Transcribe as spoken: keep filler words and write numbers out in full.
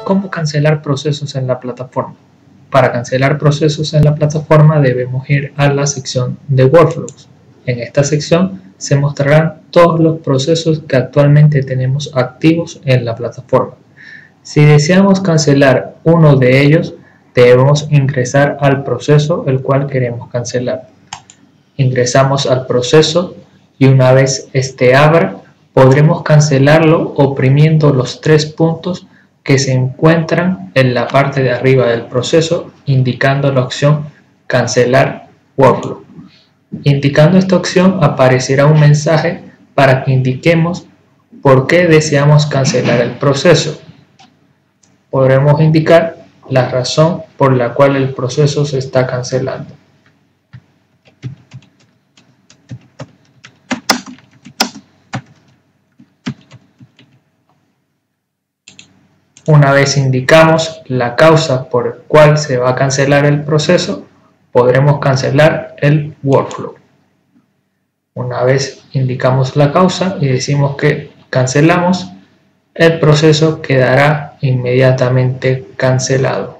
¿Cómo cancelar procesos en la plataforma? Para cancelar procesos en la plataforma debemos ir a la sección de Workflows. En esta sección se mostrarán todos los procesos que actualmente tenemos activos en la plataforma. Si deseamos cancelar uno de ellos, debemos ingresar al proceso el cual queremos cancelar. Ingresamos al proceso y una vez este abra, podremos cancelarlo oprimiendo los tres puntos que se encuentran en la parte de arriba del proceso, indicando la opción Cancelar Workflow. Indicando esta opción aparecerá un mensaje para que indiquemos por qué deseamos cancelar el proceso. Podremos indicar la razón por la cual el proceso se está cancelando. Una vez indicamos la causa por la cual se va a cancelar el proceso, podremos cancelar el workflow. Una vez indicamos la causa y decimos que cancelamos, el proceso quedará inmediatamente cancelado.